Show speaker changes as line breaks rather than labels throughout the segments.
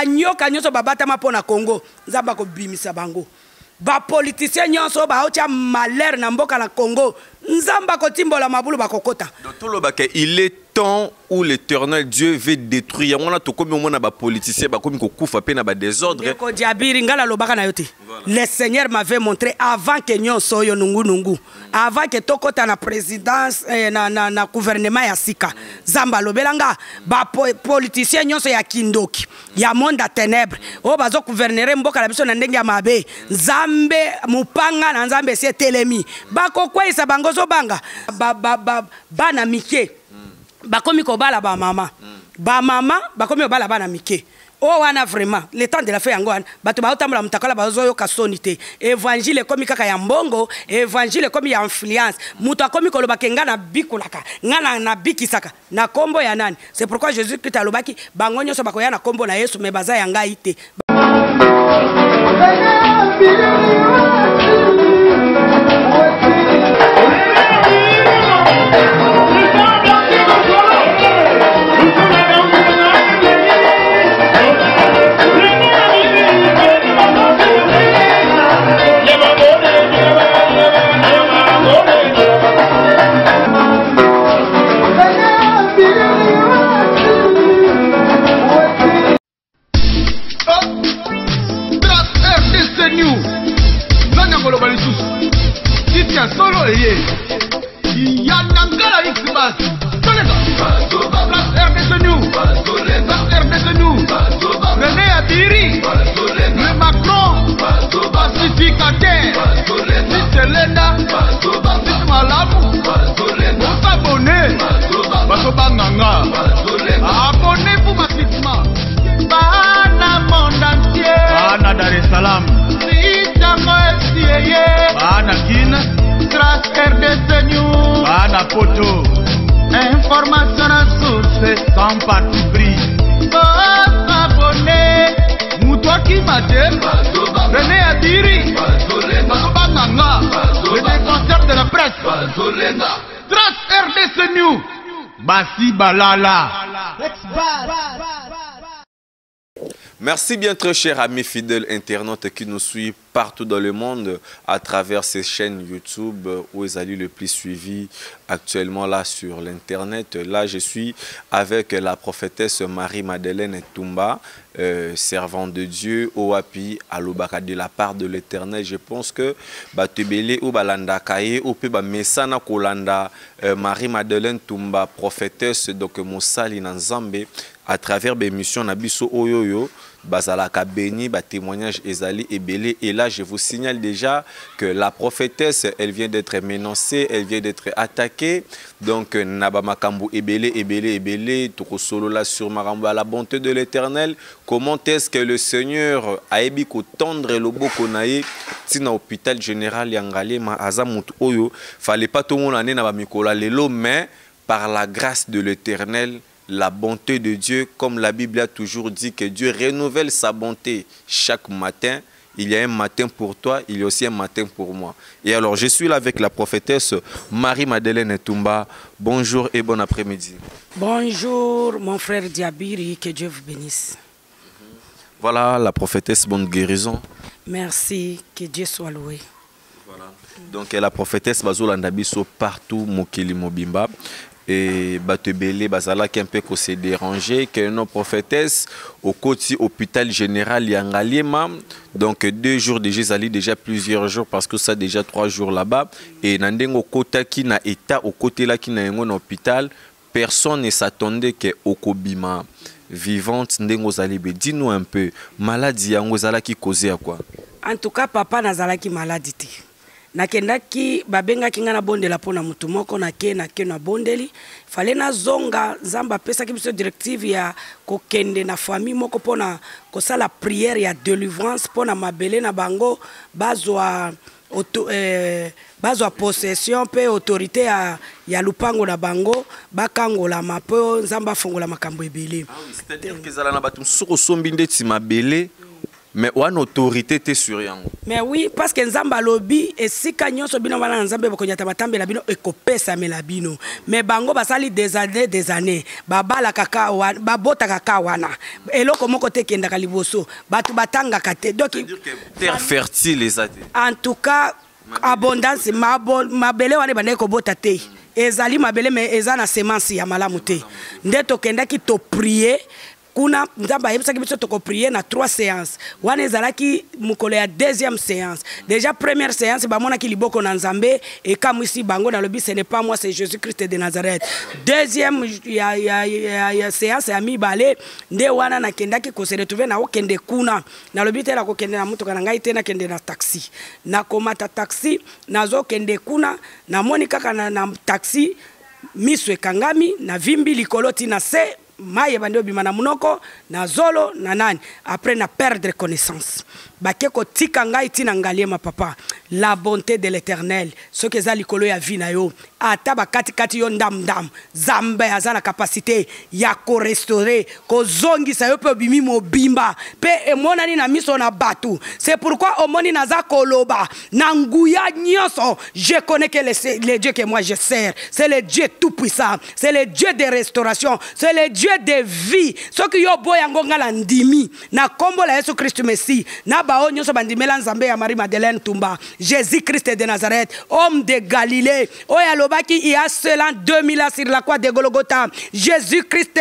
nyoka nyonso babatama pona Congo nzamba ko bimisa bango ba politicien nyonso ba otia malheur na mboka na Congo nzamba ko timbola mabulu bakokota
donc tout le baké il est temps où l'Éternel Dieu veut détruire on a tout comme on a ba politicien ba comme ko kufa pe na ba désordre
ko diabiri ngala lobaka na yote le Seigneur m'avait montré avant que nyonso yo nungu avant que tokota na présidence na gouvernement ya sika zamba lobelanga ba politicien nyonso ya kindoki ya monde à ténèbres o bazo gouverner mboka la biso na ndenge ya mabe nzambe mupanga na nzambe sie telemi bakokweisa bango zo banga bana mike bakomi kobala ba mama bakomi kobala bana mike oh wana vraiment le temps de la fête yango bato ba otambola mutakola bazo yo kasonité évangile komi kaka ya mbongo évangile komi ya influence muto akomi koloba kenga na bikulaka ngana na bikisaka na kombo ya nani c'est pourquoi Jésus Christ alobaki bango nyonso bakoya na kombo na Yesu me baza yanga ite
solo il y a Nangala X-Bas. René Abiri, le Macron, pacificateur, Selena, Malamu, abonnez, abonnez-vous massivement. Bana monde entier, Bana Dar es Salaam, Bana Guinée, Trace RDC News, Bana Poto, information à source, sans parti pris. Abonnez, Moutouaki Madem, René Adiri, Banganga, le défenseur de la presse, Trace RDC News, Bassi Balala.
Merci bien très chers amis fidèles internautes qui nous suivent partout dans le monde à travers ces chaînes YouTube où ils allaient le plus suivi actuellement là sur l'internet. Là je suis avec la prophétesse Marie-Madeleine Ntumba, servante de Dieu, Oapi, Alobaka de la part de l'Éternel. Je pense que Batebele ou Balanda Kaye ou Peba Mesana Kolanda Marie-Madeleine Ntumba, prophétesse donc Moussali Nanzambe à travers mes missions Nabiso Oyoyo. Bazalaka béni, témoignage Ezali et Belé. Et là, je vous signale déjà que la prophétesse, elle vient d'être menacée, elle vient d'être attaquée. Donc, Nabamakambu et Belé, Tokosolo là sur Maramba, la bonté de l'Éternel. Comment est-ce que le Seigneur a ébiko tendre le bokonaye, tina hôpital général Yangali, ma azamut oyo, fallait pas tout le monde année Nabamikola lelo, mais par la grâce de l'Éternel, la bonté de Dieu, comme la Bible a toujours dit que Dieu renouvelle sa bonté chaque matin. Il y a un matin pour toi, il y a aussi un matin pour moi. Et alors, je suis là avec la prophétesse Marie-Madeleine Ntumba. Bonjour et bon après-midi.
Bonjour, mon frère Diabiri, que Dieu vous bénisse.
Voilà, la prophétesse, bonne guérison.
Merci, que Dieu soit loué.
Voilà. Donc, la prophétesse Bazolanda Biso partout, Mokili Mobimba. Et Batebele Bazala qui un peu qu'on s'est dérangé, que nos prophétesses au côté hôpital général Yangalema. Donc 2 jours déjà plusieurs jours parce que ça déjà 3 jours là-bas. Et Nandengo Kota qui n'a état au côté là qui n'a un hôpital, personne ne s'attendait que Okobima vivante Ndengo Zalibe. Dis-nous un peu, maladie Yango qui causait à quoi?
En tout cas, papa Nazala qui maladie. Nakendaki babenga kinga na bondela pona mutu moko na bondeli fale na zonga nzamba pesa ki biso directive ya kokende na famille moko pona kosala prière ya délivrance pona mabele na bango bazwa possession pe autorité ya lupango na bango bakangola mapo nzamba fongola makambo ebele.
C'est-à-dire que zala na batum soko sombi ndeti mabele mais une autorité te sur yango.
Mais oui, parce que nzamba lobi et si kanyoso bino wana nzambe bokonyata matambe la bino ekopesa melabino. Mais bango basali des années. Babala kaka wana, babota kaka wana. Eloko moko te kenda kaliboso. Batu batanga kate. Donc
terre fertile les ate.
En tout cas, abondance mabele wana bande ko bota te. Ezali mabele mais ezana semence ya malamu te. Ndeto kenda ki to prier. Kuna nzamba yebisa kibiso toko prier na 3 séances. Wana ezalaki mukolo ya deuxième séance. Déjà première séance bamona ki liboko na nzambe et comme ici bango na lobi ce n'est pas moi c'est Jésus-Christ de Nazareth. Deuxième ya séance ya mibale nde wana na kendaki ko se retrouver na okende kuna. Na lobi te la ko kende na mutu kana ngai te na kende na taxi. Na komata taxi nazo kende kuna na moni kaka na taxi miswe kangami na vimbi likoloti na se maye bandio bimana munoko na zolo na nani après na perdre connaissance bakeko tika ngai tina ngalie ma papa la bonté de l'Éternel ce que za likolo ya vie na yo ata bakati kati yo ndam zambe azana capacité ya ko restaurer ko zongi sa yo pe bimi mobimba pe emonani na miso na batu. C'est pourquoi omoni naza koloba na nguya nyonso je connais que le Dieu que moi je sers c'est le Dieu tout puissant, c'est le Dieu de restauration, c'est le Dieu de vie. Ce qui yo boya ngongala ndimi na kombo la Yesu Christ Messie na bao nyonso bandimela nzambe ya Marie-Madeleine Tumba Jésus-Christ de Nazareth, homme de Galilée oyalobaki il y a cela 2000 ans sur la croix de Golgotha. Jésus-Christ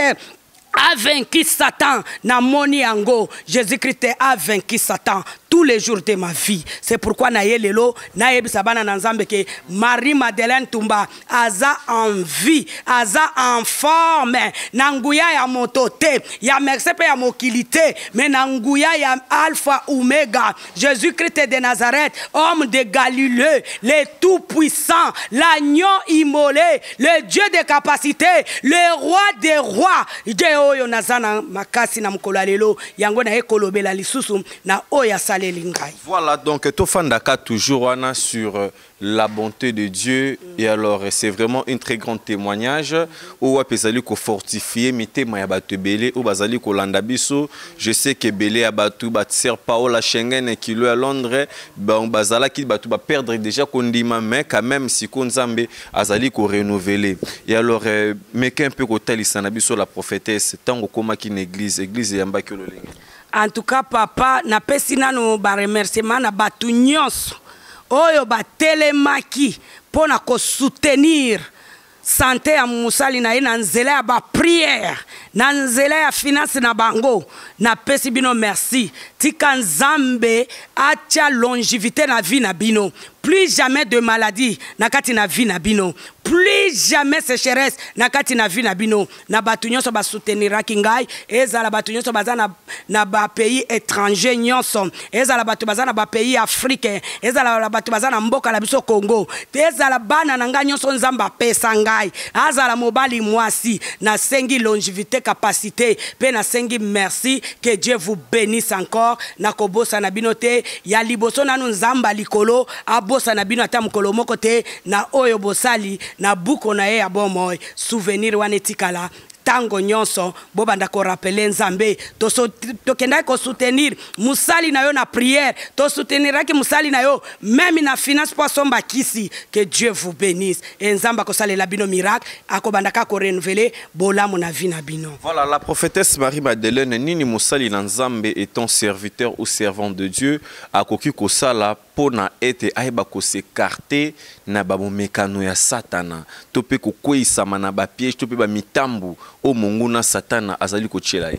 a vaincu Satan na moni ango. Jésus-Christ a vaincu Satan tous les jours de ma vie. C'est pourquoi na yelelo na yebisabana na nzambe ke Marie-Madeleine Tumba aza en vie, aza en forme, na nguya ya motote, ya mercepe ya mokilité, mais na nguya ya alpha omega. Jésus-Christ de Nazareth, homme de Galilée, le tout puissant, l'agneau immolé, le Dieu de capacité, le roi des rois. Oyo nazana makasi na mukolo lelo yango na ekolobela lisusu na oya saleli ngai.
Voilà donc tofandaka toujours wana sur la bonté de Dieu et alors c'est vraiment un très grand témoignage où apesali ko fortifier mitema ya batu belé ou bazali ko landa biso. Je sais que belé ya batu batser Paola Schengen qui le à Londres ba bazala ki batu ba perdre déjà kondima mais quand même si konzambe azali ko renouveler. Et alors mais qu'un peu ko talisa na biso la prophétesse tango koma ki église yamba ki lolinga.
En tout cas papa na pesina no ba remerciement na batu nyonso oyo ba telemaki pona ko soutenir santé ya musali na ye na nzela ya ba prière na nzela ya finance na bango na pesi bino merci tika nzambe atia longévité na vie na bino. Plus jamais de maladie na kati na vie na bino. Plus jamais sécheresse na kati na vie na bino. Na batu nyonso ba soutenir ngai ezala batu nyonso bazana na ba pays étranger nyonso. Ezala batu bazana ba pays africain. Ezala batu bazana mboka la biso Congo. Ezala bana na ngai nyonso nzamba pesa ngai. Azala mobali mwasi na sengi longévité capacité pe na sengi merci que Dieu vous bénisse encore na kobosa na binote ya liboso nanu nzamba likolo bosa na bino ata mukolo moko te na oyo bosali na buko na ye ya bomoy souvenir wana etikala tango nyonso bobanda ko rappeler nzambe to kenda ko soutenir musali na yo na prière to souteniraki musali na yo même na finance poisson bakisi. Que Dieu vous bénisse et nzamba ko salela bino miracle akobanda ka ko renouveler bolamu na vie na bino.
Voilà la prophétesse Marie-Madeleine nini musali na nzambe étant serviteur ou servant de Dieu akoki ko sala pona ete aiba ko s'écarter na ba mekano ya satana tope ko koisama na ba piège tope ba mitambu o mungu na satana azali ko tshela ye.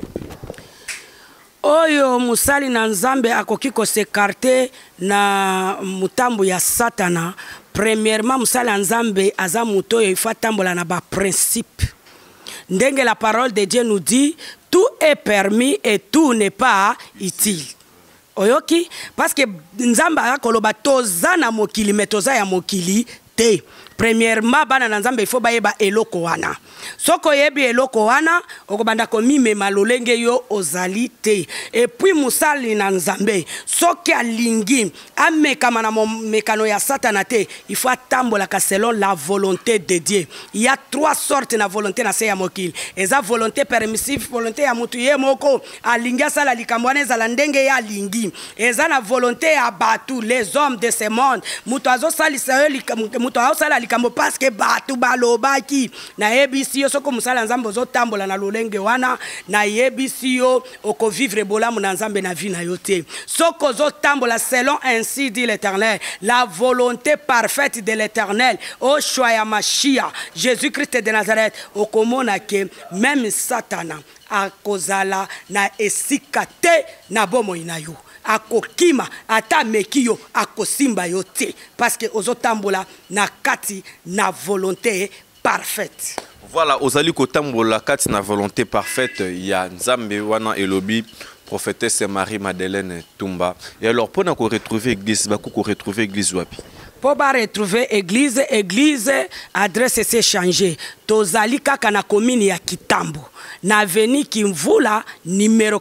Oyo musali na nzambe akoki ko s'écarter na mutambu ya satana. Premièrement musali na nzambe aza muto yo ifa tambola na ba principe. Ndenge la parole de Dieu nous dit tout est permis et tout n'est pas utile. Oyoki parce que nzamba akoloba toza na mokili metoza ya mokili te. premièrement bana na nzambe il faut bayeba eloko wana soko yebi eloko wana okobanda komimema lolenge yo ozali te et puis musali na nzambe soki alingi amekama na mekano ya satana te il faut atambolaka selon la volonté de Dieu. Il y a trois sortes na volonté na se ya mokili eza volonté permissive volonté ya mutu ye moko alingi asala likambo wana ezala ndenge ya alingi eza na volonté ya batu les hommes de ce monde mutu azosalisa yo mutu azosala likambo parce que batu balobaki na yebisi yo soko musala nzambe ozotambola na lolenge wana na yebisi yo okovivre bolamu na nzambe na vie na yo te soko ozotambola selon ainsi dit l'Éternel la volonté parfaite de l'Éternel au choix ya Mashia Jésus-Christ de Nazareth okomona ke même Satana akozala na esika te na bomoi na yo akokima ata meki yo akosimba yo te parce que ozotambola na kati na volonté parfaite.
Voilà, ozali kotambola kati na volonté parfaite ya nzambe wana elobi prophétesse Marie-Madeleine Tumba. Et alors pour na ko retrouver église ba ko retrouver église wapi?
Pour retrouver église adresse c'est changé tozali kaka na commune ya Kitambo na avenue Kimvula numéro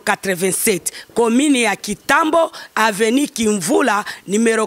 87 commune ya Kitambo avenue Kimvula numéro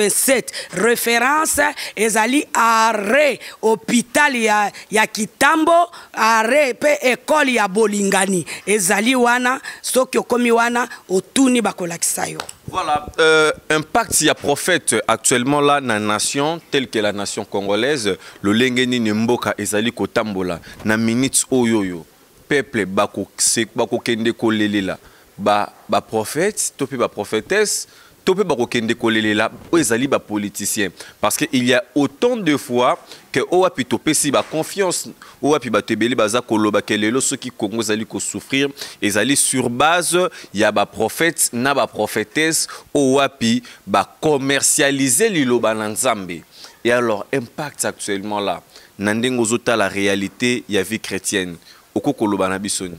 87 référence ezali arrêt hôpital ya Kitambo arrêt pe école ya Bolingani ezali wana soki okomi wana otuni bakolakisa yo.
Voilà, impact, il y a prophète actuellement là, dans la nation, telle que la nation congolaise, le Lengeni Nimboka Ezali Kotambola, na minutes oyoyo, peuple bako kende kolelela, ba prophète, topi ba prophétesse, topi bako kende kolelela, ezali ba politicien. Parce qu'il y a autant de fois que owapi topé si ba confiance, owapi ba tebeli baza koloba kelelo ceux qui Congo zali ko souffrir, ezali sur base ya ba prophète na ba prophétesse owapi ba commercialiser liloba na nzambe. Et alors impact actuellement là, nandengo zota la réalité ya vie chrétienne. Oko koloba na bisoni.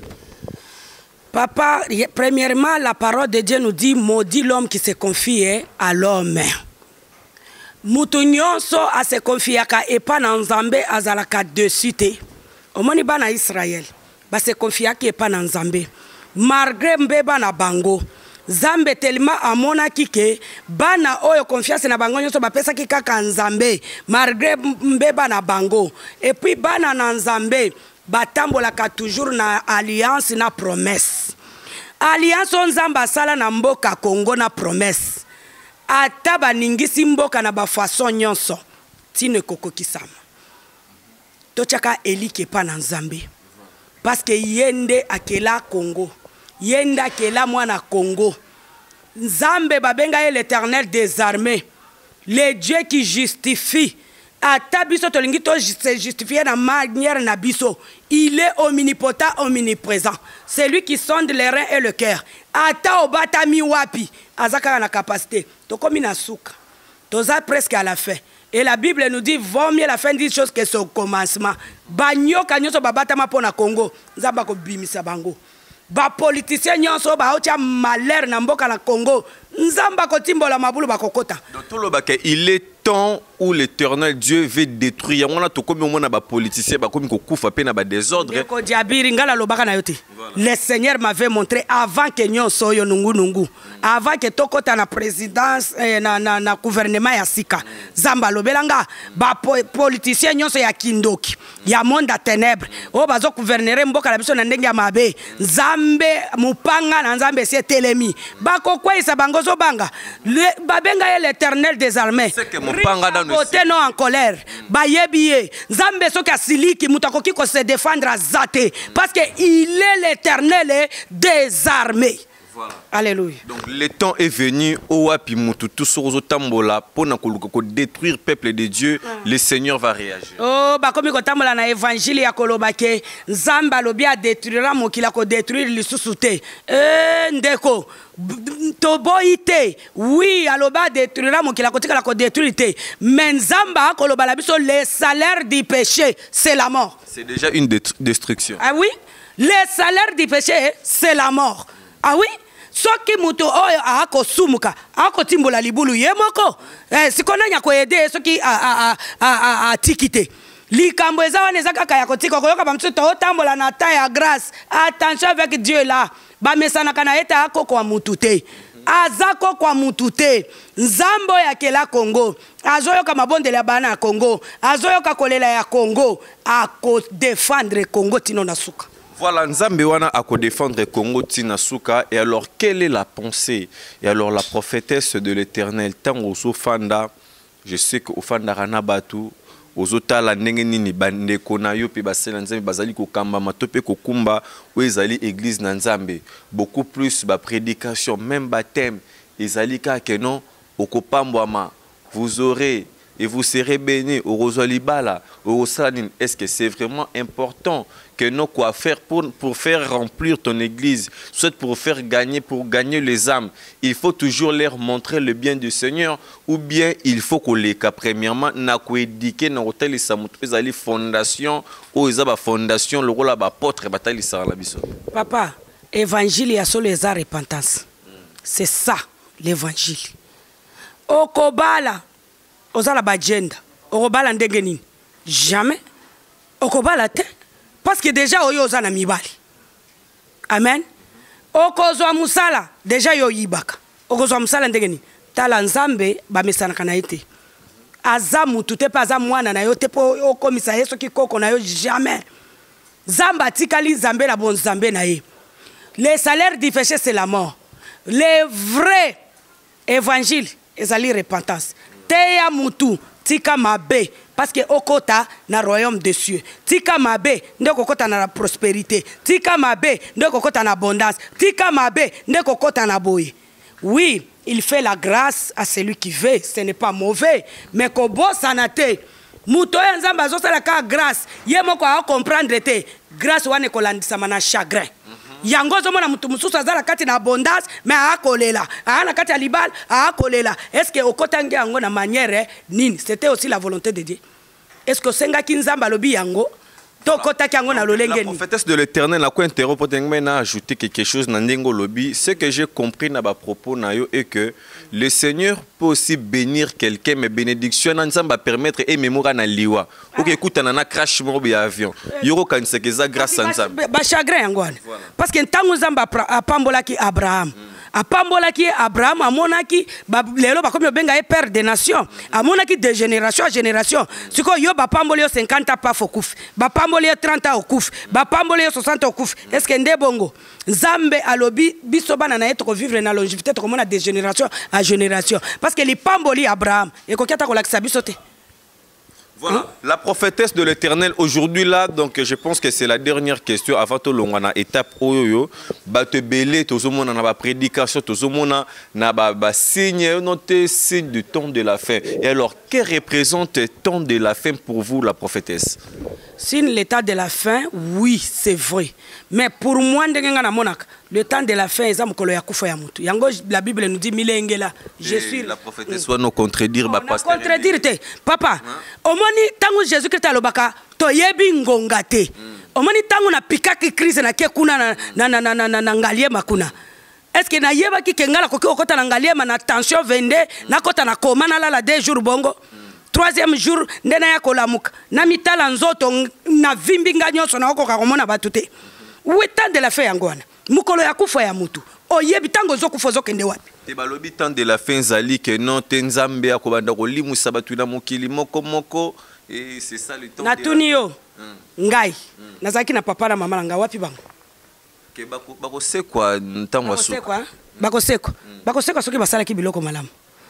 Papa, premièrement, la parole de Dieu nous dit maudit l'homme qui se confie à l'homme. Mutu nyonso a se confiaka epa na nzambe azalaka dessus te. Omoni bana Israël ba se confiaki epa na nzambe. Malgré mbeba na bango. Zambe tellement amona kike bana oyo confiance na bango nyonso bapesa kaka nzambe. Malgré mbeba na bango. Et puis bana na nzambe batambolaka toujours na alliance na promesse. Alliance nzamba sala na mboka Congo na promesse. Ata baningisi mboka na ba façon nyonso tine kokokisama. Tochaka elike pa na nzambe. Parce que yende akela Congo. Yende akela mwana Congo. Nzambe babenga l'Éternel des armées. Le Dieu qui justifie. Ata biso tolingi to se justifier na manière na biso. Il est omnipotent, omniprésent. C'est lui qui sonde les reins et le cœur. Ata obata mi wapi. Azaka na capacité. Tokomi na souka. Toza presque à la fin. Et la Bible nous dit vaut mieux la fin d'une chose que son commencement. Banyo kanyoso babata ma pona Congo. Nzamba ko bimisa bango. Ba politicien nyonso ba otia malheur na mboka na Congo. Nzamba ko timbola mabulu bakokota.
Dans tout le bac, il est temps où l'Éternel Dieu veut détruire. On a tout comme on a des politiciens, comme on a peine à désordre.
Le Seigneur m'avait montré avant que nous soyons nungu, avant que tokota na présidence na gouvernement ya sika. Zamba lobelanga ba politiciens nyonso ya kindoki, ya monde à ténèbres. O bazo gouverner mboka la biso na ndenge ya mabe. Nzambe mupanga na nzambe se telemi. Bako kwa isa bangozo banga. Babenga l'Éternel des armées. Côté non en colère, bayebiye, Nzambe soki asiliki mutakoki ko se défendre à zate parce que il est l'Éternel des armées.
Voilà.
Alléluia.
Donc le temps est venu au wapi mutu tout sur tambola pour détruire le peuple de Dieu, le Seigneur va réagir.
Oh ba komi ko tambola na évangile ya kolobake Nzamba lobi a détruira mokila ko détruire lisusu te. Ndeko toboite oui aloba détruira mokila ko tika ko détruire te. Mais Nzamba koloba la biso le salaire du péché c'est la mort.
C'est déjà une destruction.
Ah oui, le salaire du péché c'est la mort. Ah oui? Soki mutu oyo ako sumuka, ako timbola libulu yemoko. Sikona nya koyede soki a tikite. Likambo eza wana eza kaka ya kotika koyoka bamsu to tambola na ta ya grâce. Attention avec Dieu là. Ba mesana kana eta ako kwa mutu te. Azako kwa mutu te. Nzambo ya kela Congo. Azoyoka mabondele ya bana ya Congo. Azoyoka kolela ya Congo. Ako défendre Congo tino na suka.
Voilà, Nzambe wana a défendre Congo tina suka. Et alors, quelle est la pensée? Et alors, la prophétesse de l'Éternel, tant au Fanda, je sais qu'au Fanda Ranabatu, ozota la ndenge nini bandeko na yo pe basela nzambe bazali ko kamba matope ko kumba ou ezali église na nzambe beaucoup plus ba prédication même baptême ezali ka que non okopambwama vous aurez et vous serez bénis au Rosolibala au Rosaline. Est-ce que c'est vraiment important que nous quoi faire pour faire remplir ton église, soit pour gagner les âmes? Il faut toujours leur montrer le bien du Seigneur, ou bien il faut qu'on les cas premièrement n'a quoi éduquer dans hôtel et samutpezali fondation ou ezaba fondation le rôle ba apôtre batali sara la biso.
Papa, évangile ya solo eza repentance. C'est ça l'évangile. Okobala ozala bagenda, okobala ndenge nini? Jamais. Okobala te. Parce que déjà oyo ozana mibali. Amen. Okozwa musala déjà yo yibaka. Okozwa musala ndenge nini? Tala nzambe ba mesana kana ete. Azamu tute pa za mwana na yo te po okomisa yeso ki koko na yo jamais. Zamba tikali zambe la bon zambe na ye. Le salaire du péché c'est la mort. Le vrai évangile ezali repentance. Teya mutu tika mabe parce que okota na royaume des cieux. Tika mabe ndeko kota na prospérité. Tika mabe ndeko kota na abondance. Tika mabe ndeko kota na boye. Oui, il fait la grâce à celui qui veut, ce n'est pas mauvais, mais ko bosanate muto ya nzamba azosala ka grâce yemo ko a comprendre te grâce wane ko landisa mana chagrin. Yango zomona mutu mususu azala kati na abondance mais akolela ana kati ya libal akolela. Est-ce que okotangi yango na manière nini? C'était aussi la volonté de Dieu. Est-ce que senga kinzamba lobi yango to kotaki yango na lolenge ni?
La prophétesse de l'Éternel a quoi interrompre na ajouter quelque chose na ndengo lobi. Ce que j'ai compris na ba propos na yo est que le Seigneur peut aussi bénir quelqu'un, mais bénédiction nzamba permettre et mémoire na liwa. OK, écoute na crash mo bi avion. Yoro kanisa keza grâce à nzamba.
Ba chagrin yango. Parce que ntango nzamba apambolaki Abraham. Apambolaki Abraham amonaki lelo bakomi obenga e père des nations. Amonaki de génération à génération. Siko yo bapamboli 50 ans pas fokufi. Bapamboli 30 ans okufi. Bapamboli 60 ans okufi. Est-ce que nde bongo? Nzambe alobi biso bana na eto vivre na longévité to komona de génération à génération. Parce que les pamboli Abraham et kokata kolakisa biso te.
Voilà, la prophétesse de l'Éternel aujourd'hui là, donc je pense que c'est la dernière question avant tout l'ongana étape oyo ba te belé tozomona na ba prédication tozomona na ba signe noté signe du temps de la fin. Et alors que représente le temps de la fin pour vous la prophétesse?
Signe l'état de la fin, oui, c'est vrai. Mais pour moi ndenganga monak, le temps de la fin est mukolo ya kufa ya mutu. Yango la Bible nous dit milengela. Je suis
la prophétesse soit nous contredire ba pasteur.
Contredire te. Papa, omoni tango Jésus Christ alobaka to yebi ngonga te. Omoni tango na pikaki crise na ke kuna na ngaliema kuna. Est-ce que na yeba ki kengala koki okota na ngaliema na tension vende na kota na koma na la 2 jours bongo. Troisième jour ndena ya kolamuka na mitala nzoto na vimbinga nyonso na okoka komona batu te. Où temps de la fin yangwana mukolo ya kufa ya mutu oyebi tango zokufa zokende wapi?
Te balobi temps de la fin zali que non te nzambe akobanda kolimusa batu na mokili moko et c'est ça le temps de la fin.
Natuni yo ngai nazaki na papa na mama nga wapi bango?
Ke bako se quoi ntango asuka
bako seko soki basala ki biloko malamu.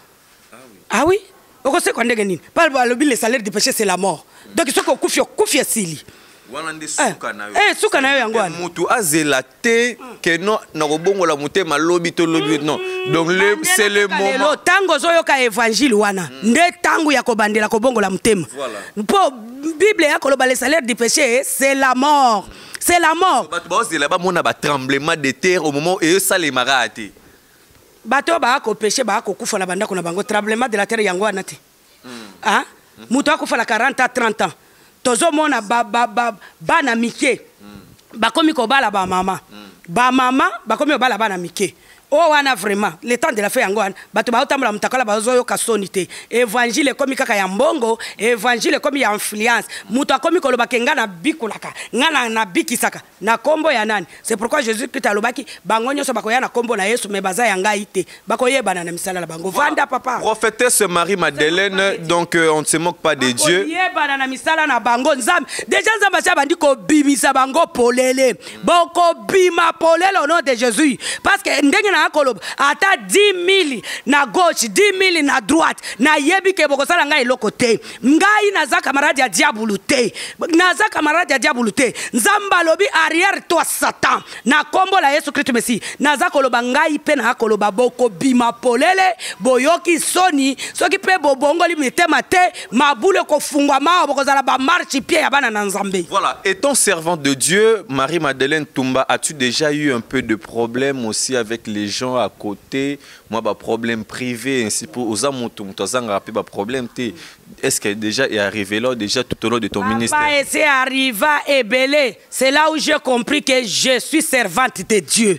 Ah oui. Oko se ndenge nini? Par le salaire du péché c'est la mort. Donc ce ko kufia sili.
Wana nde suka na yo.
Suka na yo yangwana.
Mutu azela te que non na kobongola mutema lobi to lobi non. Donc c'est le moment.
Tango zo yoka évangile wana. Nde tango ya kobandela kobongola mutema.
Voilà.
Po Bible ya koloba le salaire du péché c'est la mort. C'est la mort.
Ba bazela ba mona ba tremblement de terre au moment et ça les marate.
Bato ba ko péché ba ko kufa na banda kuna bango tremblement de la terre yango anate. Ah? Mutu akufa la 40 à 30 ans. Tozo mona ba na mike. Ba komi ko bala ba mama. ba mama bakomi obala bana mike o wana vraiment le temps de la fête yango wana bato baotambola mutakala bazoyoka soni te évangile ekomi kaka ya mbongo évangile ekomi ya influence mutu akomi koloba ke nga na bikulaka nga na bikisaka na kombo ya nani. C'est pourquoi Jésus Christ alobaki bango nyonso bakoya na kombo na Yesu me baza ya ngai te bakoyebana na misala na bango. Vanda papa
Prophétesse Marie-Madeleine, donc on ne se moque pas de Dieu.
Bakoyebana na misala na bango nzambe déjà nzambe asa bandi ko bimisa bango polele boko bima polele au nom de Jésus parce que ndenge na koloba ata 10 000 na gauche 10 000 na droite na yebi ke boko sala ngai eloko te ngai naza camarade ya diabulu te naza camarade ya diabulu te nzamba lobi arrière toi Satan na kombo la Yesu Christ Messi naza koloba ngai pe na koloba boko bima polele boyoki soni soki pe bobongoli mitema te mabule ko fungwa ma boko sala ba marche pied ya bana na nzambe.
Voilà, étant servante de Dieu, Marie-Madeleine Toumba, as-tu déjà eu un peu de problème aussi avec les gens à côté? Moi, bah problème privé, ainsi pour aux amours, bah problème. Est-ce que déjà est arrivé là déjà tout au long de ton ministère?
C'est arrivé et belé. C'est là où j'ai compris que je suis servante de Dieu.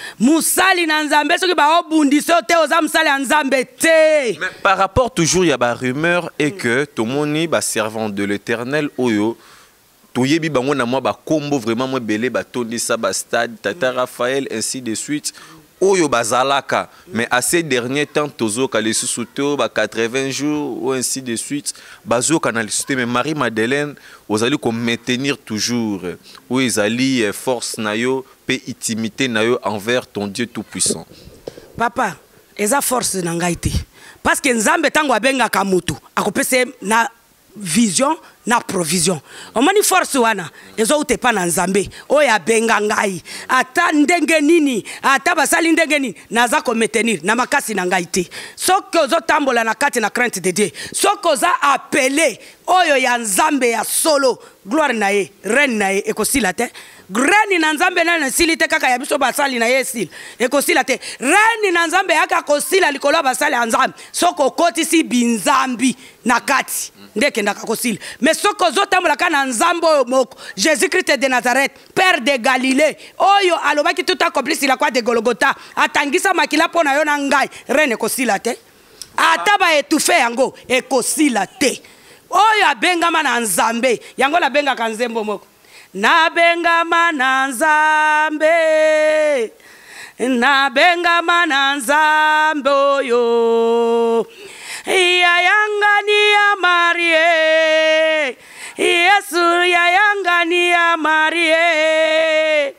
Musali na nzambe soki ba obundise te oza musali nzambe te.
Mais par rapport toujours il y a ba rumeur et que tomoni ba servant de l'Éternel oyo toyebi bango na moi ba kombo vraiment moi belé ba tondisa ba stade Tata Raphaël ainsi de suite. Oyo bazalaka mais à ces derniers temps tozo ka les sous-souto ba 80 jours ou ainsi de suite bazo canalisité mais Marie-Madeleine ozali ko maintenir toujours ou ezali force nayo pe intimité nayo envers ton Dieu tout puissant.
Papa eza force na ngai te parce que nzambe tango abenga ka mutu akopese na vision na provision omani force wana ezo utepa na nzambe oya benga ngai ata ndenge nini ata basali ndenge nini naza ko maintenir na makasi na ngai te soki ozo tambola na kati na crainte de Dieu soki oza appelé oyo ya nzambe ya solo gloire na ye reine na ye ekosila te Reni na nzambe na silite kaka ya biso basali na yesil ekosila te reni na nzambe yaka kosila likolo basali ya nzambe soko kotisi binzambi na kati ndeke ndaka kosila mais soko zotambola kana nzambo moko Jésus Christ de Nazareth père de Galilée oyo alobaki tout accompli la croix de Golgotha atangisa makila pona yo na ngai reni ekosila te ata ba etufe yango ekosila te oyo abengama na nzambe yango la benga ka nzembo moko Nabenga nzambe nabenga nzambe yo ya yanga ni ya Marie Yesu ya yanga ni ya Marie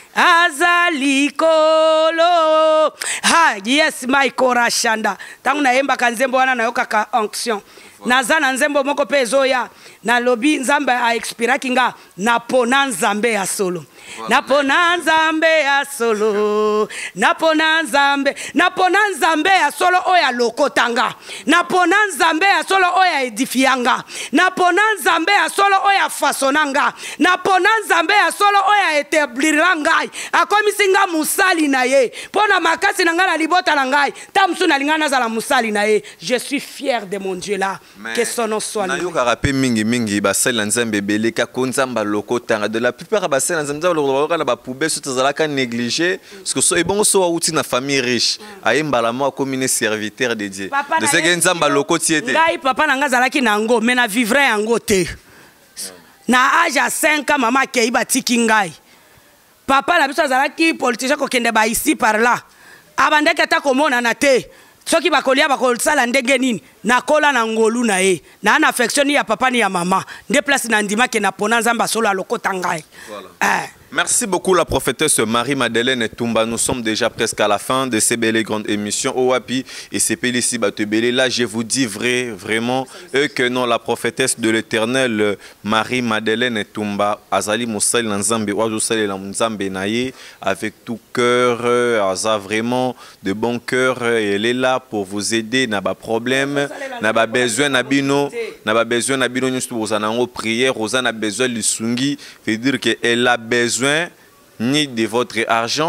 azalikolo ha yes my korashanda tangu naemba kanzembo wana nayoka ka onction nazana nzembo moko pe zoya na lobi nzambe a expiraki nga napona nzambe ya solo napona nzambe ya solo napona nzambe ya solo oya lokotanga napona nzambe ya solo oya edifianga napona nzambe ya solo oya fasonanga napona nzambe ya solo oya etebliranga akomisinga musali na ye pona makasi na nga na libota na ngai tamsu na lingana za la musali na ye. Je suis fier de mon Dieu là. Que son nom soit loué.
Nayoka rapé mingi basali na nzambe belé ka konzamba lokotanga de la plupart basali na nzambe lokotanga na ba poubelle surtout zalaka négligé parce que so ebongo so outi na famille riche ayembala mo comme serviteur de Dieu de ce que nzamba lokotiete
ngai papa na nga zalaki na ngo mais na vivre yango te na âge à 5 ans maman kei batiki ngai papa na biso zalaki politicien ko kende ba ici par là abandeke ta komona na te soki bakolia bakosala ndenge nini nakola na ngolu na ye na affection ya papa ni ya mama nde place na ndima ke na pona nzamba solo alokota ngai.
Merci beaucoup la prophétesse Marie-Madeleine Toumba. Nous sommes déjà presque à la fin de ces belles et grandes émissions. Owapi et c'est Pélissi Batebele. Là, je vous dis vraiment que non, la prophétesse de l'Éternel Marie-Madeleine Toumba, Azali Moussali Nzambe, Ouajousali Nzambe Naye, avec tout cœur, Aza vraiment de bon cœur. Elle est là pour vous aider. N'a pas problème, n'a pas besoin d'abino, n'a pas besoin d'abino. Nous avons prière, nous avons besoin de sungi. Veut dire qu'elle a besoin ni de votre argent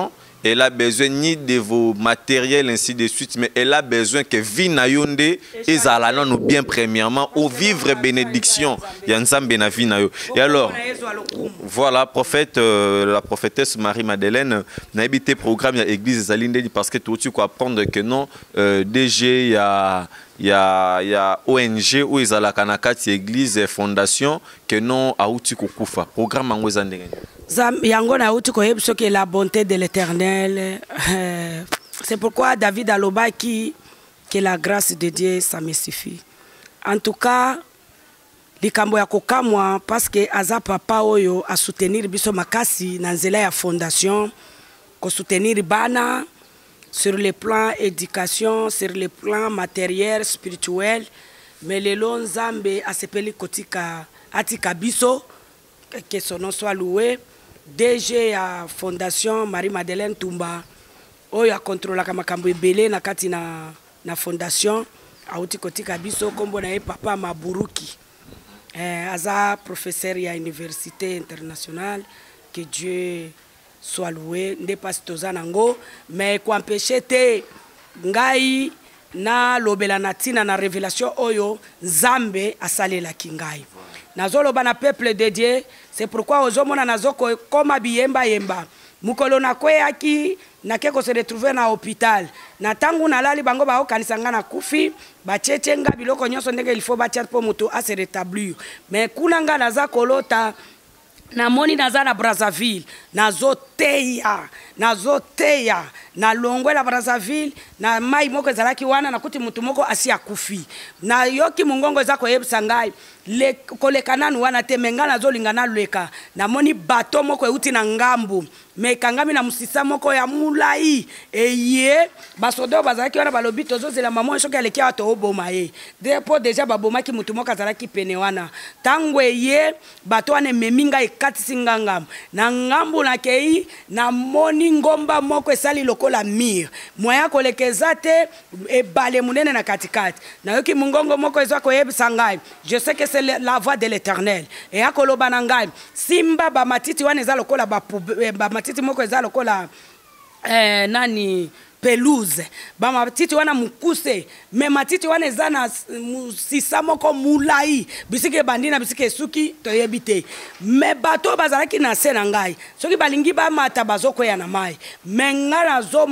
elle a besoin ni de vos matériels, ainsi de suite, mais elle a besoin que vie na yonde et zalana nous bien premièrement, au vivre bénédiction. Yanzambe na vie na yo. Et alors, voilà, prophète, la prophétesse Marie-Madeleine n'a habité programme à l'église Zalinde parce que tout tu peux apprendre que non, DG, il y a ONG où ils ont la kanakati église fondation que non a outi kukufa programme en wezandenge.
Yango na outi ko yebso que la bonté de l'Éternel. C'est pourquoi David aloba que la grâce de Dieu ça me suffit. En tout cas, likambo ya kokamwa parce que aza papa oyo a soutenir biso makasi na nzela ya fondation ko soutenir bana sur le plan éducation, sur le plan matériel, spirituel, mais le long Zambé a sepeli kotika atika biso, que son nom soit loué. DG à Fondation Marie-Madeleine Tumba, oyo a contrôlé la makambo ebele na kati na fondation, a uti kotika biso kombo na papa Maburuki. Aza professeur à l'université internationale, que Dieu soit loué, n'est pas tozanango, mais quoi empêcher te ngai na lobela natina na révélation oyo Nzambe asalela kingai. Nazolo bana peuple de Dieu, c'est pourquoi ozomona nazoko koma biyemba yemba. Mukolo na kweyaki na keko se retrouver na hôpital. Na tangu na lali bango ba okanisanga na kufi, ba tchetchenga biloko nyonso ndenge il faut ba tchat po muto a se rétablir. Mais kunanga naza kolota na moni naza na Brazzaville, nazoteya, na longwe la Brazzaville, na mai moko ezalaki wana na kuti mutu moko asi akufi. Na yoki mungongo ezako yebisa ngai, le kolekananu wana te menga nazolingana leka. Na moni bato moko euti na ngambu, me kangami na musisa moko ya mulai. Eye, basodo bazalaki wana balobi tozozela mamo shoki aleki ato oboma ye. Depo deja baboma ki mutu moko azalaki pene wana. Tangwe ye, bato wane meminga ekatisi ngangam. Na ngambu na kei, na moni ngomba moko esali lokola mir. Mwaya kolekeza te, ebale munene na katikati. Na yoki mungongo moko ezako yebisa ngai. Je sais que c'est la voix de l'Éternel. Et akoloba na ngai, simba ba matiti wana eza lokola ba matiti moko eza lokola nani pelouse ba matiti wana mukuse me matiti wana eza na sisa moko mulai bisike bandina bisike suki toyebite me bato bazalaki na se na ngai soki balingi ba mata bazoko ya na mai menga nazo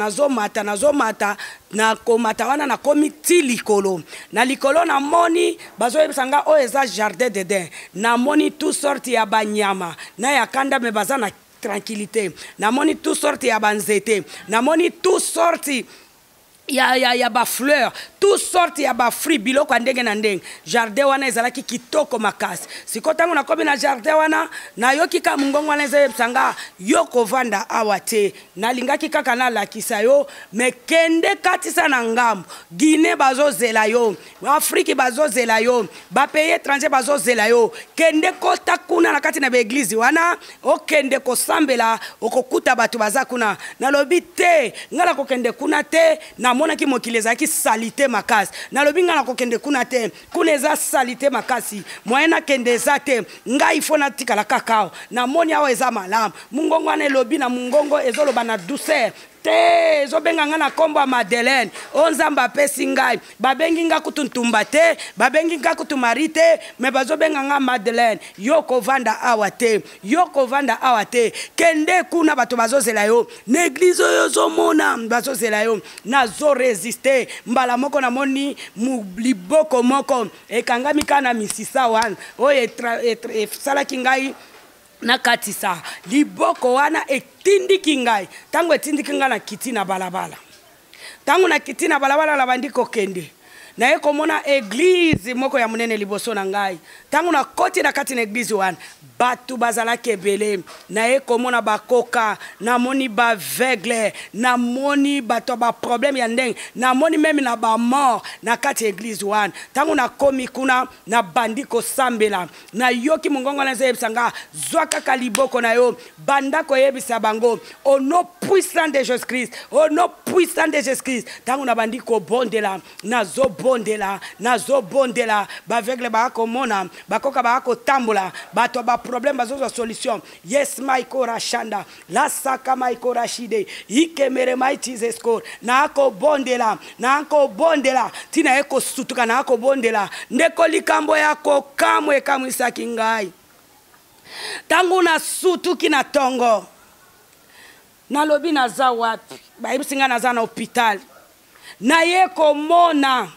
mata na komata wana na komiti likolo na likolo na moni bazo yebisanga o eza jardin d'Eden na moni tout sorti ya banyama na ya kanda me bazana tranquillité. Namoni tout sorti ya banzete. Namoni tout sorti ya ba fleur, tout sorti ya ba fruit biloko ndenge na ndenge. Jardin wana ezalaki kitoko makasi. Sikotango na komi na jardin wana na yoki ka mungongo wana ezebsanga yoko vanda awate. Na lingaki kaka na lakisa yo me kende katisa na ngambo. Guinée bazo zela yo, Afrique bazo zela yo, ba pays étranger bazo zela yo. Kende kota kuna na kati na beglise wana o kende ko sambela okokuta batu bazakuna. Na lobite ngala ko kende kuna te na mona ki mokileza ki salite makasi na lobinga na kokende kuna te kuneza salite makasi moyena kende zate ngai fona tikala kakao na moni awa eza malamu mungongo ane lobi na mungongo ezoloba na douceur te zobenga nga na kombo ya Madeleine onzamba pesi ngai babengi nga kutuntumba te babengi nga kutumari te me bazobenga nga Madeleine yoko vanda awa te kende kuna bato bazozela yo n'église yo zomona bazozela yo nazo résister mbala moko na moni liboko moko ekangami kana misisa wana oye salaki ngai na katisa liboko wana etindiki ngai tango etindiki ngai na kiti na balabala tango na kiti na balabala la bandiko kende na ye komona église moko ya munene liboso na ngai tango na koti na kati na église wana batu bazala kebele na ye komona bakoka na moni ba aveugle na moni bato ba problème ya ndenge na moni même na ba mort na kati église wana tango na komi kuna na bandiko sambela na yoki mungongo na zebisanga zwaka kaliboko na yo bandako yebisa bango au nom puissant de Jésus Christ au nom puissant de Jésus Christ tango na bandiko bondela na zo bondela nazo bondela baveugle bakomona bakoka bakotambola bato ba problème bazo solution yes maikora shanda la saka maikora shide ikemere maitize score nako bondela tina eko sutuka nako bondela ndeko likambo yako kamwe kamwisa kingai tangu na sutuki na tongo nalobi naza wapi bayibisinga naza na hôpital na yeko mona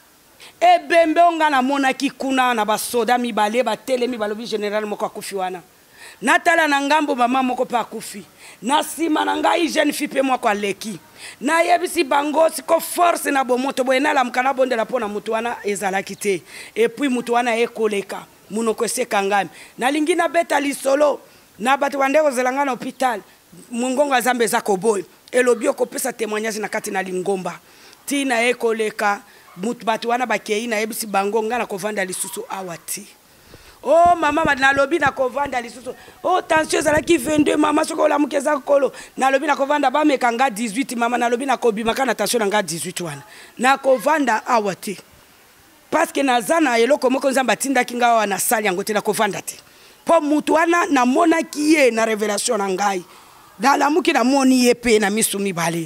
ebembe onga na mona kikuna na basoda mibale batelemi balobi général moko akufi wana natala na ngambo mama moko pa akufi na sima na ngai jeune fille pe moko aleki na yebisi bango siko force na bomoto boyena la mukana bondela pona mutu wana ezalaki te et puis mutu wana ekoleka munoko eseka ngami nalingi na beta lisolo na bato bandeko zelanga na hôpital mungongo azambe za koboy elobi okopesa témoignage na kati na lingomba tina ekoleka mutu bato wana bakei na yebisi bango ngana kovanda lisusu awati oh mama na lobi na kovanda lisusu oh tension zalaki 22 mama soko la mukeza kolo na lobi na kovanda ba mekanga 18 mama na lobi na kobima kana tension nga 18 wana na kovanda awati parce que nazana eloko moko nzamba tinda kinga wana sali yango te na kovanda te po mutu wana na mona kiye na révélation na ngai dala muki na moni yepe na misumi bale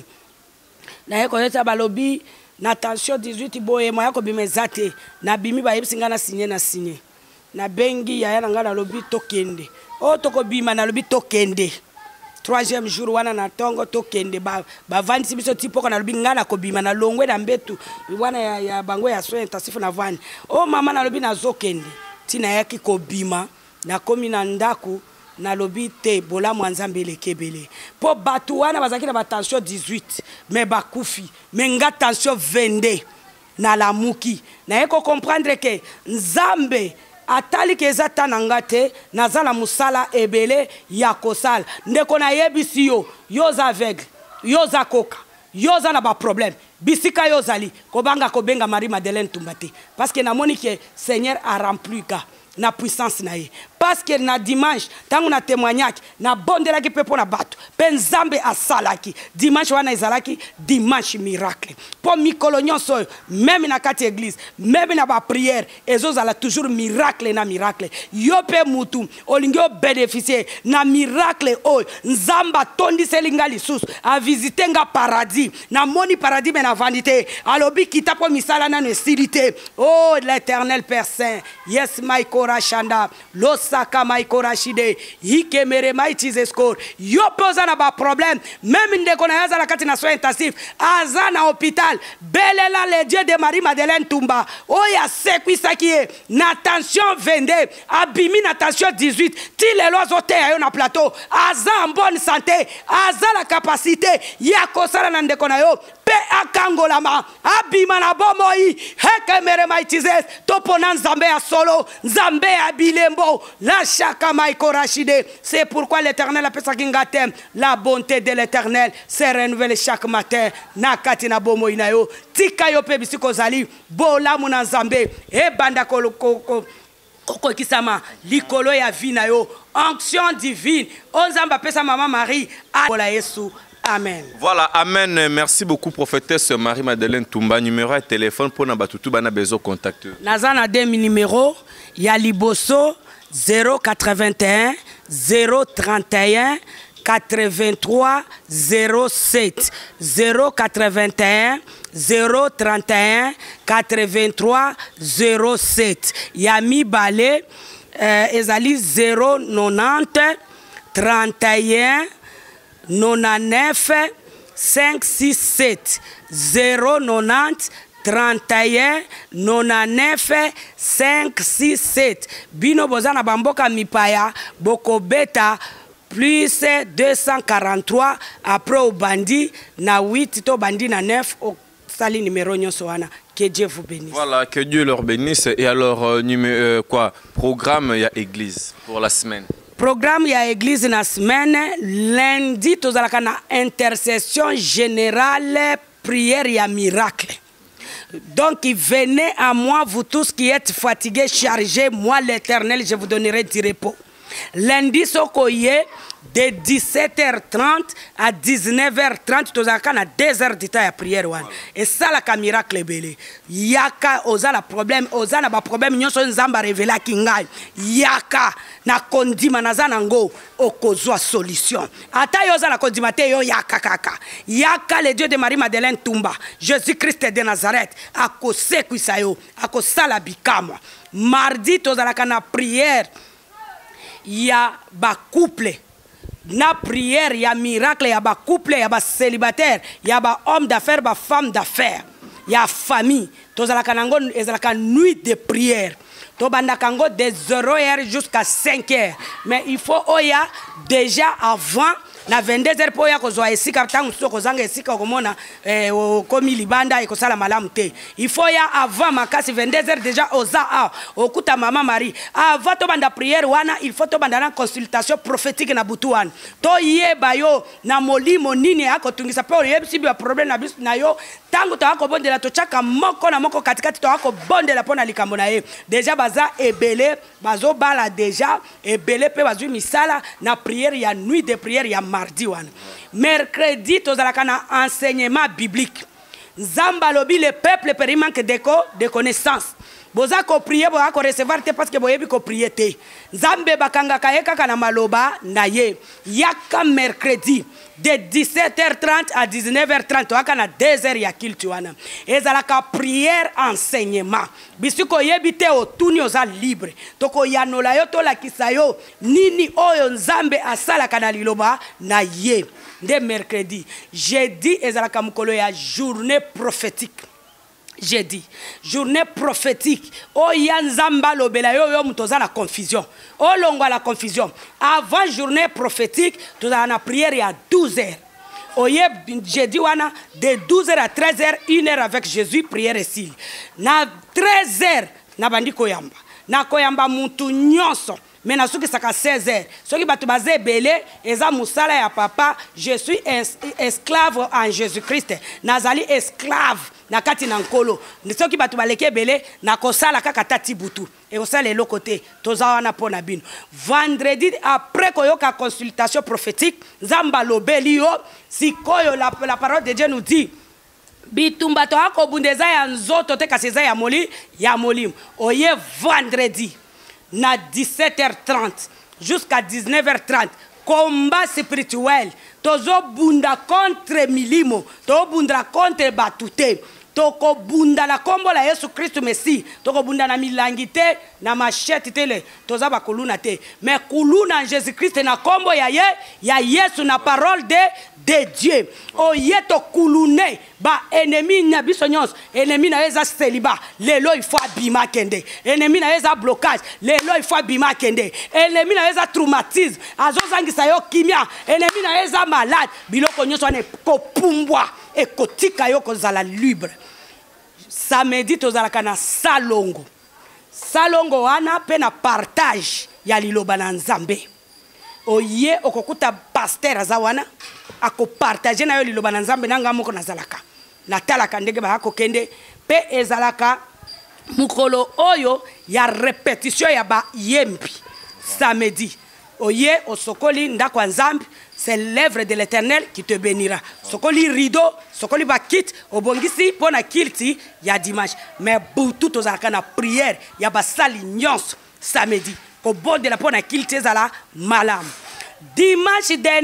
na yeko yeta balobi na tension 18 boye moya ko bimezate na bimi ba yebisinga na signé na bengi ya yana ngana lobi tokende o toko bima na lobi tokende 3e jour wana na tongo tokende ba vandi biso tipo ko na lobi ngana ko bima na longwe na mbetu wana ya bango ya soin intensif na vani o mama na lobi na zokende tina yaki ko bima na komi na ndaku na lobi te bola mwanzambe lekebele po batu wana bazaki na ba tension 18 mais bakufi mais nga tension 22 na la muki na eko comprendre que nzambe atali ke ezata nanga te nazala musala ebele ya kosala ndeko na yebisi yoza aveugle yoza koka yoza na ba problème bisika yozali kobanga kobenga Marie Madeleine Tumbate parce que namoni que Seigneur a rempli ka na puissance na ye parce que na dimanche tangu na témoignage na bondelaki pepo na bato penzambe asalaki dimanche wana ezalaki dimanche miracle po mikolo nyonso même na kati église même na ba prière ezozala toujours miracle na miracle yo pe mutu olingi o bénéficier na miracle oyo nzamba tondiseli nga lisusu a visiter nga paradis na moni paradis me na vanité alobi kita po misala nano esili te oh l'éternel Père Saint yes maikora shanda losaka maikora shide hikemere maitize score yo poza na ba problème même ndeko na yaza la kati na soin intensif aza na hôpital belela le Dieu de Marie Madeleine Tumba oya sekwisaki na tension 22 abimi na tension 18 ti le lozo te ayo na plateau aza en bonne santé aza la capacité ya kosala na ndeko na yo pe akangolama abima na bomoi hekemere maitize topona nzambe ya solo nzambe ya bilembo la chaka maikora shide c'est pourquoi l'Éternel appelle ça kingatem la bonté de l'Éternel se renouvelle chaque matin na kati na bomoi na yo tika yo pe bisiko zali bolamu na nzambe e banda koko kisama likolo ya vie na yo onction divine onzamba pesa mama Marie a Yesu. Amen.
Voilà, amen. Merci beaucoup, prophétesse Marie-Madeleine Tumba. Numéro de téléphone pour Nabatutu, bana besoin contacter.
Nazana deux numéros. Ya liboso 081 031 83 07 081 031 83 07. Yami Balé ezali 090 31 99 567 090 31 99 567 bino bozana bamboka mipaya boko beta plus 243 après au bandi na 8 to bandi na 9 au sali numéro nyonso wana. Que Dieu vous bénisse. Voilà,
que Dieu leur bénisse. Et alors programme ya église pour la semaine.
Programme ya église na semaine lundi tozalaka na intercession générale prière ya miracle. Donc venez à moi vous tous qui êtes fatigués, chargés, moi l'Éternel je vous donnerai du repos. Lundi sokoye de 17h30 à 19h30 tozalaka na 2h du temps ya prière wana esalaka miracle ebele yaka oza na problème oza na baproblème nyonso nzambe arevelaki ngai yaka na kondima naza nango okozwa solution ata yo oza na kondima te yo yaka kaka yaka le Dieu de Marie Madeleine Tumba Jésus Christ de Nazareth akosekwisa yo akosala bikamwa mardi tozalaka na prière ya ba couple na prière ya miracle ya ba couple ya ba célibataire ya ba homme d'affaires ba femme d'affaires ya famille tozalaka nango ezalaka nuit de prière to bandaka ngo de 0h jusqu'à 5h mais il faut oya déjà avant na 22h po ya kozwa esika tangu so kozanga esika komona komi libanda ekosala malamu te il faut ya avant makasi 22h déjà oza okuta mama Marie avant to banda prière wana il faut to banda na consultation prophétique na butu wana to yeba yo na molimo nini akotungisa pe oyebisi bi problème na biso na yo tangu to akobondela to chaka moko na moko katikati to akobondela pona likambo na ye déjà baza ebele bazo bala déjà ebele pe bazui misala na prière ya nuit de prière ya mardi wana mercredi tozalaka na enseignement biblique nzamba lobi le peuple périt manque de connaissance boza ko prier boza ko recevoir te parce que boyebi ko prier te nzambe bakanga kayeka kana maloba na ye yaka mercredi de 17h30 à 19h30 toaka na 2h ya kiltu wana ezalaka prière enseignement bisuko yebite otuni oza libre toko yanola yo tolakisa yo nini oyo nzambe asalaka na liloba na ye de mercredi jeudi ezalaka mukolo ya journée prophétique jeudi journée prophétique oya nzamba lobela yo mutoza la confusion olongwa la confusion avant journée prophétique tozala na prière ya 12h oye jeudi wana de 12h à 13h 1h avec Jésus prière ici na 13h na bandi koyamba na koyamba mutu nyonso mais na soki saka 16h soki batu baze belé eza musala ya papa je suis esclave en Jésus-Christ nazali esclave na kati na nkolo soki batu baleke belé na kosala kaka tati butu et osala le côté toza wana pona bino vendredi après koyoka consultation prophétique nzamba lobeli yo sikoyo la parole de Dieu nous dit bitumba to akobundeza ya nzoto te kasi eza ya molimo oye vendredi na 17h30 jusqu'à 19h30 combat spirituel tozo bunda contre milimo to bunda contre batute toko bunda la kombo la Yesu Christ Messi toko bunda na milangi te na machete tele toza ba kuluna te mais kuluna en Jésus Christ na kombo ya Yesu na parole de Dieu oye to kulune ba ennemi na biso nyonso ennemi na eza celibat lelo il faut abima kende ennemi na eza blocage lelo il faut abima kende ennemi na eza traumatisme azozangisa yo kimia ennemi na eza malade biloko nyonso ne kopumbwa e kotika yo kozala libre samedi tozalaka na salongo wana pe na partage ya liloba na nzambe oye okokuta pasteur azawana ako partager na yo liloba na nzambe nanga moko nazalaka natalaka ndenge ba kokende pe ezalaka mukolo oyo ya répétition ya ba yembi samedi oye osokoli ndako nzambe c'est l'œuvre de l'Éternel qui te bénira sokoli rideau sokoli bakit obongisi pona kilti ya dimanche mais butu tozalaka na prière ya basali nyonso samedi ko bonde la pona kilti ezala malamu dimanche de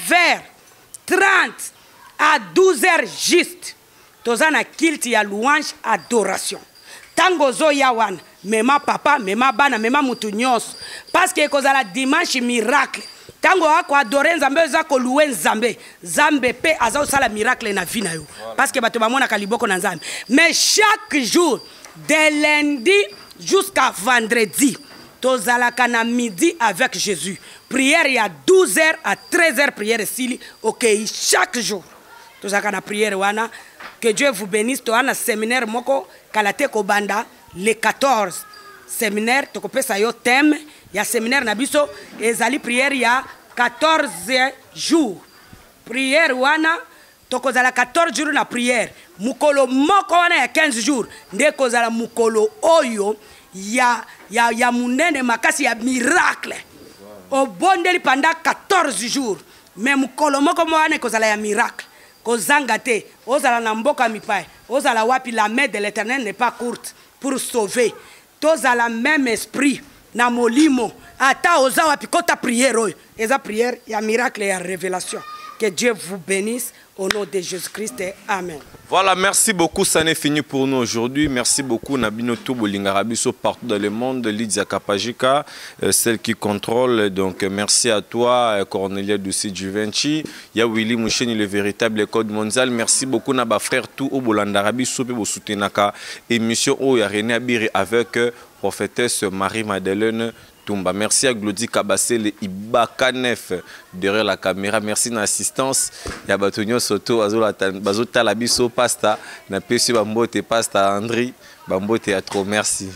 9h30 à 12h juste tozana kilti ya louange adoration tango zo ya wana mema papa mema bana mema mutu nyonso parce que kozala dimanche miracle tango ako adorer nzambe za ko louer nzambe pe aza osala miracle na vie na yo parce que bato bamona kaliboko na nzambe mais chaque jour de lundi jusqu'à vendredi tozalaka na midi avec Jésus prière ya 12h à 13h prière ici OK chaque jour tozalaka na prière wana que Dieu vous bénisse to ana séminaire moko kalate ko banda le 14 séminaire to kopesa yo thème ya séminaire na biso ezali prière ya 14 jours prière wana to kozala 14 jours na prière mukolo moko wana ya 15 jours nde kozala mukolo oyo ya munene makasi ya miracle obondeli pendant 14 jours mais mukolo moko mwana kozala ya miracle kozanga te ozala na mboka mipai ozala wapi la main de l'Éternel n'est pas courte pour sauver tozala même esprit na molimo ata oza wapi kota prière oyo eza prière ya miracle et ya révélation. Que Dieu vous bénisse au nom de Jésus-Christ. Amen.
Voilà, merci beaucoup. Ça n'est fini pour nous aujourd'hui. Merci beaucoup Nabino Toubolinga Rabiso partout dans le monde. Lydia Kapajika, celle qui contrôle. Donc merci à toi, Cornelia Dussi Juvenci. Il y a Willy Moucheni, le véritable code mondial. Merci beaucoup Naba frère tout au Bolanda Rabiso pour soutenir émission où il y a René Abiri avec prophétesse Marie-Madeleine Tumba. Merci à Glody Kabassé, Ibaka Nef derrière la caméra. Merci à l'assistance. Il y a Batonio Soto, Bazota Labiso, Pasta, Napesi Bambote, Pasta Andri, Bambote à trop. Merci.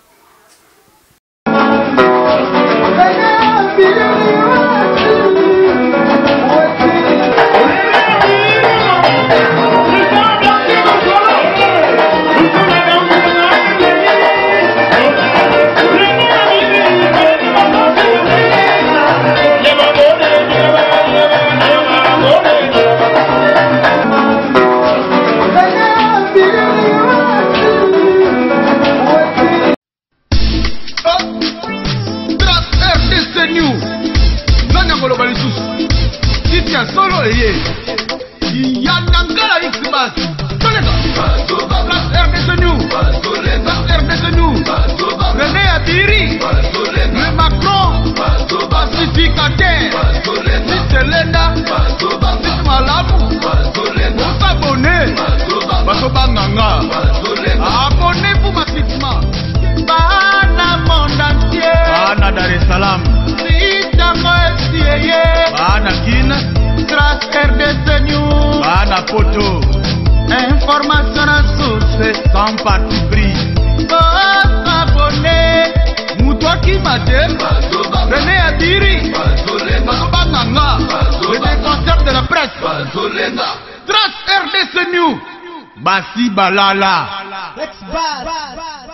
Solo Yanangala Xmas RDC New René Abiri le Macron pacificateur Selena Malamu s'abonner Basobanganga abonnez-vous massivement Bana monde entier Bana Dar es Salaam Bana Guinée grâce RDC News Bana Poto information à source sans parti pris abonné Moutoua qui m'a dit René Adiri Basobanganga le défenseur de la presse grâce RDC News Bassi Balala